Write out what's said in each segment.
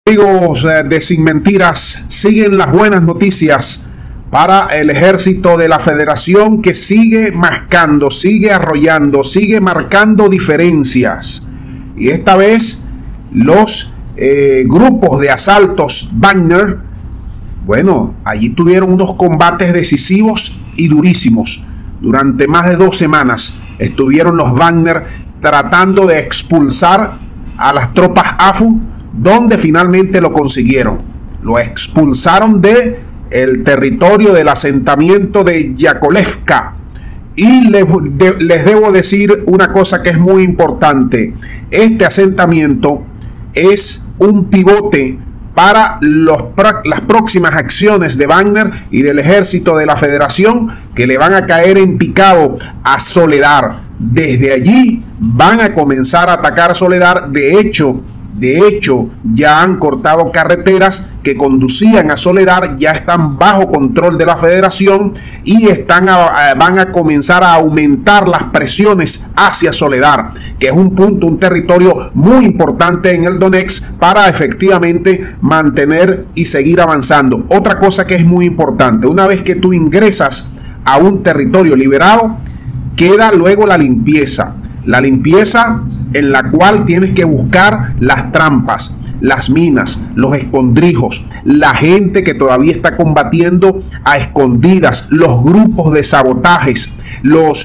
Amigos de Sin Mentiras, siguen las buenas noticias para el ejército de la Federación, que sigue mascando, sigue arrollando, sigue marcando diferencias. Y esta vez los grupos de asaltos Wagner, bueno, allí tuvieron unos combates decisivos y durísimos. Durante más de 2 semanas estuvieron los Wagner tratando de expulsar a las tropas AFU, donde finalmente lo consiguieron. Lo expulsaron de el territorio del asentamiento de Yakolevka. Y les debo decir una cosa que es muy importante. Este asentamiento es un pivote para las próximas acciones de Wagner y del ejército de la Federación, que le van a caer en picado a Soledar. Desde allí van a comenzar a atacar Soledar. De hecho, ya han cortado carreteras que conducían a Soledar, ya están bajo control de la Federación y van a comenzar a aumentar las presiones hacia Soledar, que es un territorio muy importante en el Donetsk para efectivamente mantener y seguir avanzando. Otra cosa que es muy importante: una vez que tú ingresas a un territorio liberado, queda luego la limpieza en la cual tienes que buscar las trampas, las minas, los escondrijos, la gente que todavía está combatiendo a escondidas, los grupos de sabotajes, los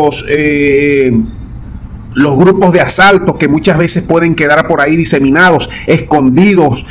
grupos de asaltos que muchas veces pueden quedar por ahí diseminados, escondidos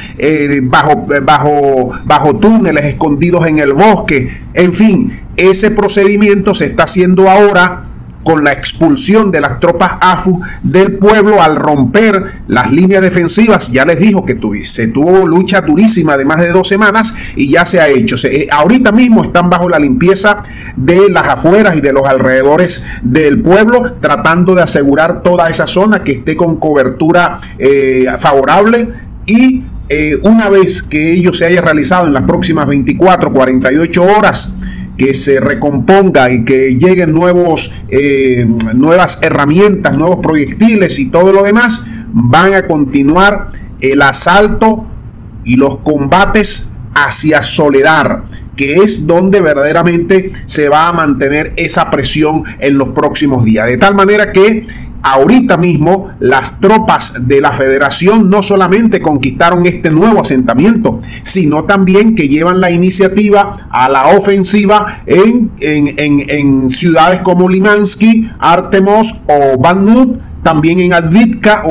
bajo túneles, escondidos en el bosque. En fin, ese procedimiento se está haciendo ahora con la expulsión de las tropas AFU del pueblo al romper las líneas defensivas. Ya les dijo que se tuvo lucha durísima de más de 2 semanas y ya se ha hecho. Ahorita mismo están bajo la limpieza de las afueras y de los alrededores del pueblo, tratando de asegurar toda esa zona que esté con cobertura favorable. Y una vez que ello se haya realizado en las próximas 24, 48 horas, que se recomponga y que lleguen nuevas herramientas, nuevos proyectiles y todo lo demás, van a continuar el asalto y los combates hacia Soledar, que es donde verdaderamente se va a mantener esa presión en los próximos días. De tal manera que ahorita mismo las tropas de la Federación no solamente conquistaron este nuevo asentamiento, sino también que llevan la iniciativa a la ofensiva en ciudades como Limansky, Artemovsk o Bakhmut. También en Advitka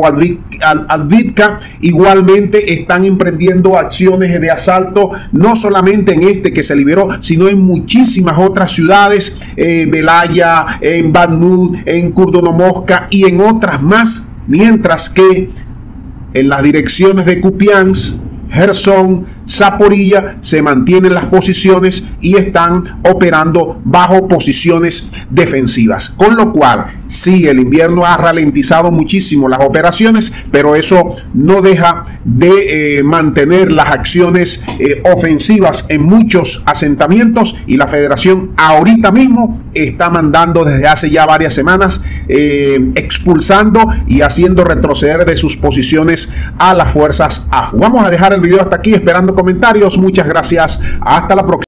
igualmente están emprendiendo acciones de asalto, no solamente en este que se liberó, sino en muchísimas otras ciudades, Belaya, en Bakhmut, en Kurdonomovka y en otras más, mientras que en las direcciones de Kupiansk, Gerson, Zaporilla se mantienen las posiciones y están operando bajo posiciones defensivas. Con lo cual, sí, el invierno ha ralentizado muchísimo las operaciones, pero eso no deja de mantener las acciones ofensivas en muchos asentamientos, y la Federación ahorita mismo está mandando desde hace ya varias semanas, expulsando y haciendo retroceder de sus posiciones a las fuerzas AFU. Vamos a dejar el video hasta aquí, esperando comentarios. Muchas gracias. Hasta la próxima.